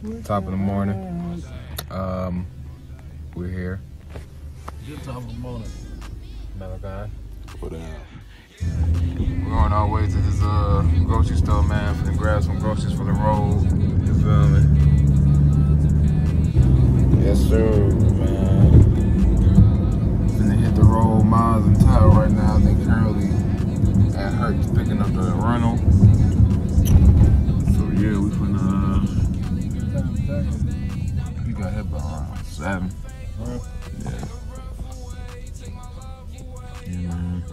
Top of the morning. We're here. Good top of the morning. Malachi. What up? We're on our way to this grocery store, man, for to grab some groceries for the road. You feel me? Yes, sir, man. Finna hit the road, Miles and Tyler right now. They currently at Hertz picking up the rental. So yeah, we finna. We got hit by around 7. Huh? Yeah. Yeah, man.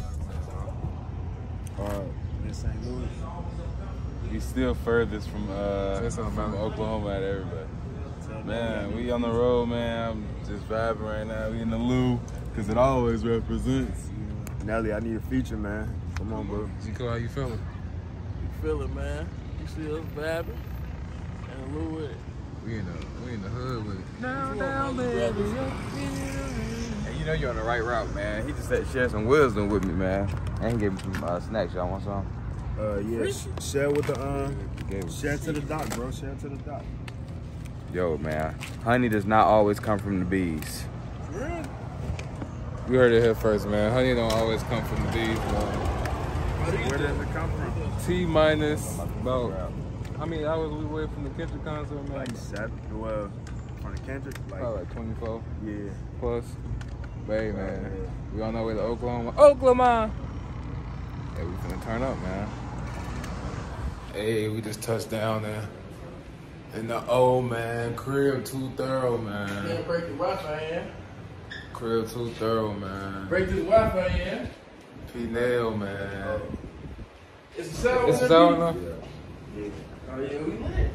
In St. Louis. We still furthest from Oklahoma at everybody. Man, we on the road, man. I'm just vibing right now. We in the Lou, because it always represents. Nelly, I need a feature, man. Come on, bro. Zico, how you feeling? You feel it, man. You see us vibing and a little with it. We in the hood with it. Down, baby. And you know you're on the right route, man. He just said share some wisdom with me, man. And he gave me some snacks. Y'all want some? Yeah, share with the, share to the doc, bro. Share to the doc. Yo, man. Honey does not always come from the bees. Really? We heard it here first, man. Honey don't always come from the bees, man. Where does it come from? T-minus about, how many hours we wait from the Kendrick concert, man? Like 7. Well, from the Kendrick, Probably like 24 yeah. plus. Hey, man. We on our way to Oklahoma. Oklahoma! Hey, we finna turn up, man. Hey, we just touched down there. In the old man, crib too thorough, man. Yeah, break the Wi-Fi in. Crib too thorough, man. Break this Wi-Fi in. P-Nail, man. It's a sound. It's sound enough? Yeah. Oh, yeah, we lit.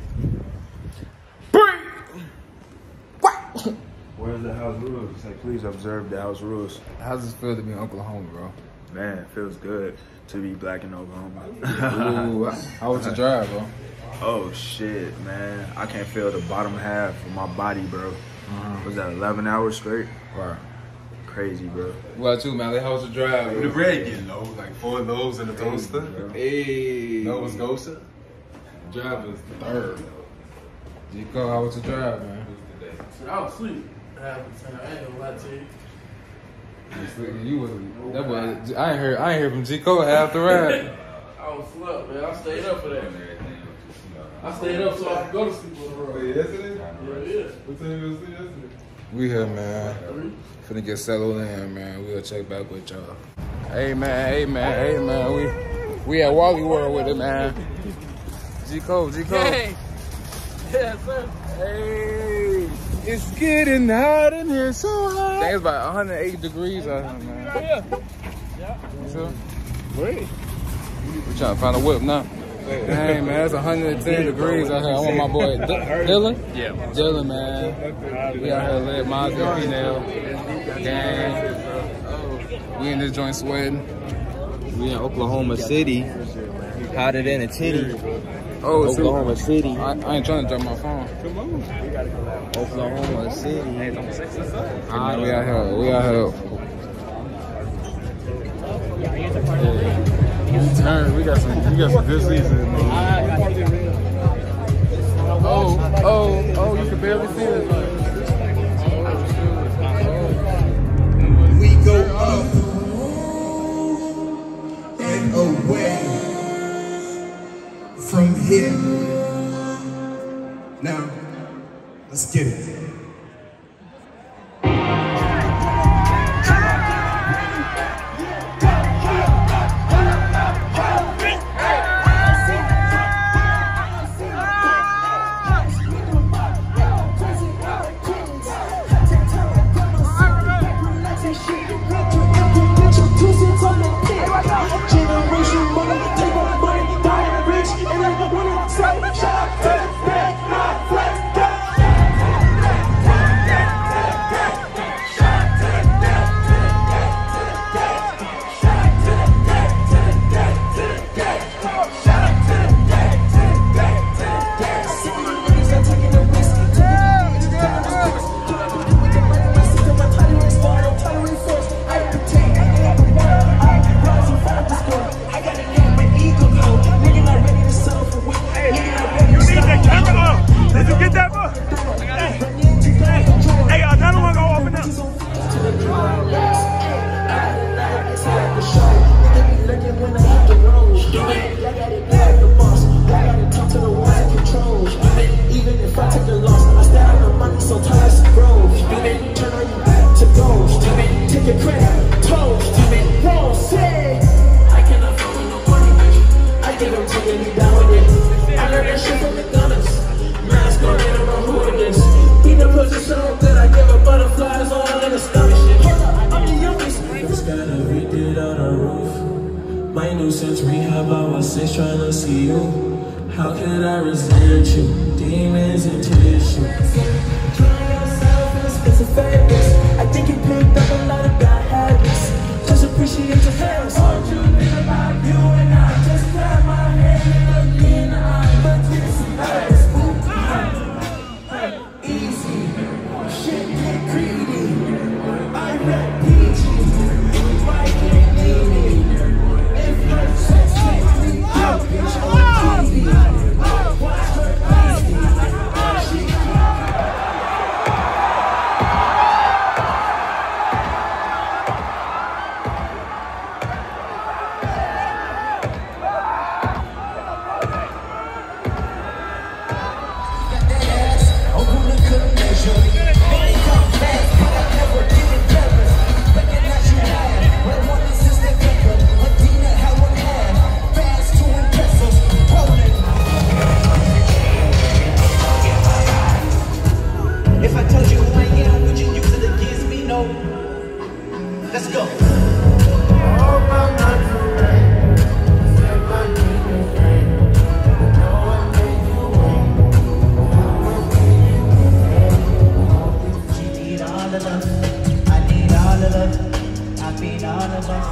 Where's the house rules? It's like, please observe the house rules. How's it feel to be in Oklahoma, bro? Man, it feels good to be black in Oklahoma. Ooh, how was the drive, bro? Oh, shit, man. I can't feel the bottom half of my body, bro. Was that 11 hours straight? Right. Crazy, bro. What about you, Mally? How was the drive, bro? The bread getting low, like 4 loaves in the toaster. Hey. Nova's Gosa. Drive was third. G-Cole, how was the drive, man? I was asleep half the time. I ain't gonna lie to you. You was that boy. I ain't heard from G-Cole half the ride. I was slept, man. I stayed up for that. I stayed up so I could go to sleep on the road. Yesterday? Yeah. What time you was yesterday? We here, man. Finna get settled in, man. We'll check back with y'all. Hey, man. We at Wally World with it, man. G-Cole. Hey. Yeah, sir. Hey, it's getting hot in here, so hot. It's about 108 degrees out here, man. Yeah. So, great. We trying to find a whip now. Hey, man, it's 110 degrees out here. I want my boy Dylan. Yeah. Dylan, man. We out here lit, Miles and P-Nail. Gang. We in this joint sweating. We in Oklahoma City, hotter than a titty. Oh, Oklahoma City. I ain't trying to drop my phone. Oklahoma City. We out here. We got some good season. Oh, you can barely see it. We go up and away from here. Now, let's get it. to you. How could I resent you? Demons and tissue. Trying yourself in expensive favors. I think you picked up a lot of bad habits. Just appreciate your hands. What you think about you and I? Just grab my hand and look me in the eye. But this is easy. Shit get greedy. I rap PG. Why can't leave me? If her sex takes me out, bitch on TV. Watch her easy. She if I told you who I am, would you use it against me? No. Let's go. She need all of us. I need all of us. I need all of us.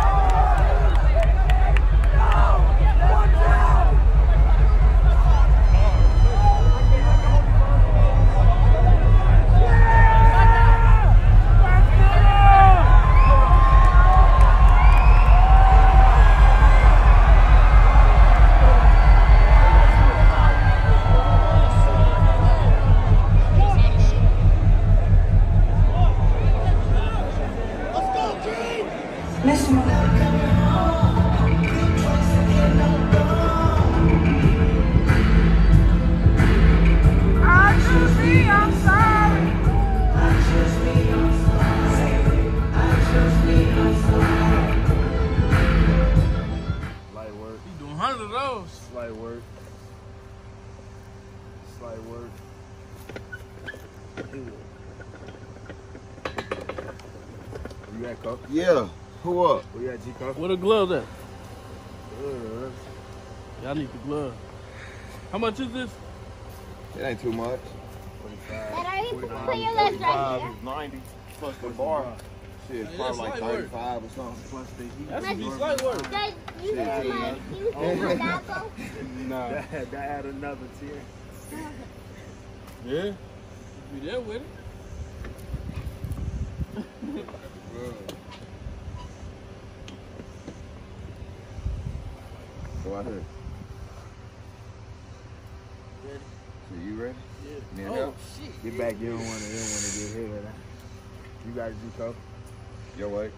Yeah, who up? Where you at, G-Cup? Where the gloves at? Y'all need the glove. How much is this? It ain't too much. Put your legs right here. 90 plus the bar. Shit, it's probably like 35 or something. Plus the heat. That should be slight work. Guys, you use my apple? No. That add another tier. Yeah? Be there with it. Go out here. Ready? So you ready? Yeah. Yeah. Oh, shit. Get back. You don't want to get hit. You got it, G-Cup. Your way.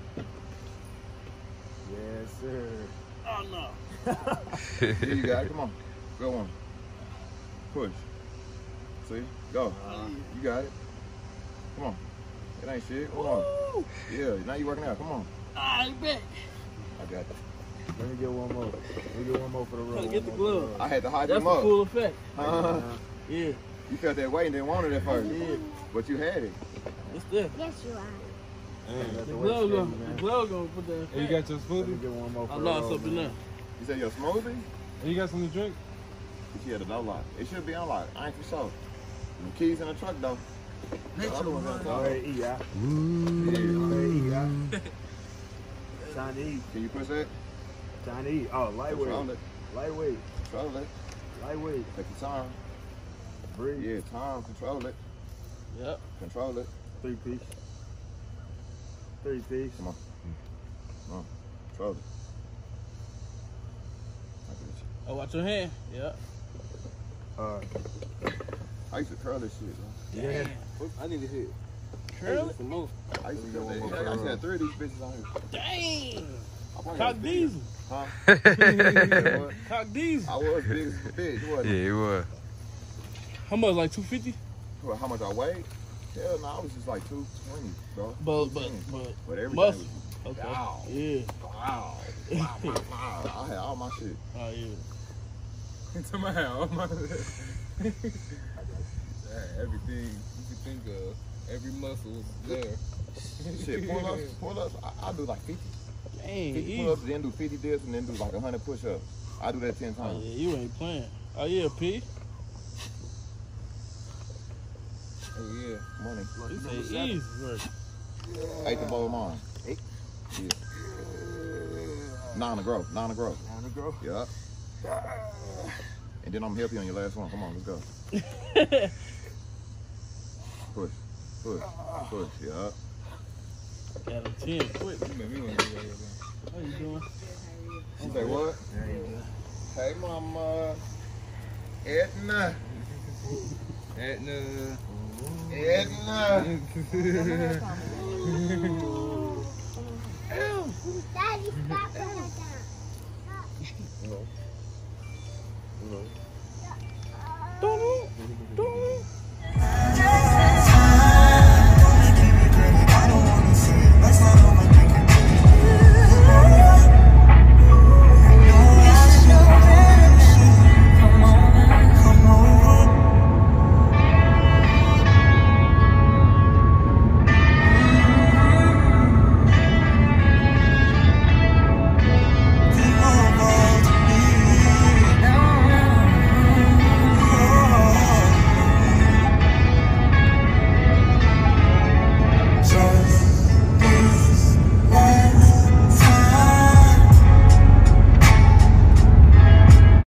Yes, sir. Oh, no. Here you got it. Come on. Go on. Push. See? Go. You got it. Come on. It ain't shit. Come on. Yeah, now you working out. Come on. I bet. I got it. Let me get one more. Let me get one more for the road. Get the glove. I had to hype That's him up. a cool effect. Yeah. You felt that way and didn't want it at first. Yeah. But you had it. It's there. Yes, you are. The glove gonna put that effect. Hey, you got your smoothie? Let me get one more for I the lost road, something man. there. You said your smoothie? Hey, you got something to drink? She had a no lock. It should be unlocked. I ain't for sure. The keys in the truck though. The other one's in the car. Yeah. Time to eat. Can you push that? Time to eat. Oh, lightweight. Control it. Lightweight. Control it. Lightweight. Take your time. Breathe. Yeah, time. Control it. Yep. Control it. 3-piece. 3-piece. Come on. Come on. Control it. I get you. Oh, watch your hand. Yep. I used to curl this shit, bro. Yeah. I need to hit. Curl it? I used to go one more. I used to have 3 of these bitches on here. Dang. I Cock Diesel. Huh? Cock Diesel. I was big as a bitch, wasn't Yeah, it was. How much? Like 250? Well, how much I weighed? Hell no, I was just like 220, bro. But everything muscle. was Okay. wow. Yeah. Wow. I had all my shit. Oh yeah. To my house. Everything you can think of, every muscle was there. Shit, pull ups. I do like 50. Dang. 50 pull ups, then do 50 dips, and then do like 100 push ups. I do that 10 Oh, times. yeah, you ain't playing. Oh, yeah, P. Oh, yeah. Money. You say easy work. 8 to bowl mine. 8? Yeah. 9 to grow. 9 to grow. 9 to grow. Yeah. And then I'm help you on your last one. Come on, let's go. Push. Push. Push. Yeah. Got him 10 quick. You made me want to do that. How you doing? She say what? Hey, mama. Edna. Edna. Edna. Daddy, stop putting that down. No. No. Don't